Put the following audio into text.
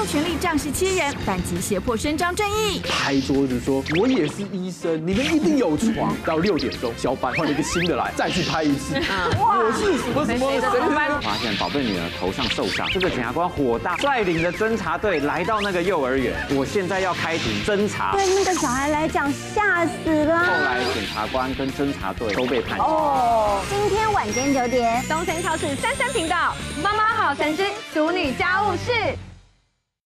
有权利仗势欺人，反击胁迫伸张正义。 拍桌子说：“我也是医生，你们一定有床。”到6点钟，交班换了一个新的来，再去拍一次。我是什么谁？ 发现宝贝女儿头上受伤，这个检察官火大，率领着侦查队来到那个幼儿园。我现在要开庭侦查。 对那个小孩来讲，吓死了。 后来检察官跟侦查队都被判刑。 今天晚间9点， 东森超市33频道，妈妈好神之淑女家务事。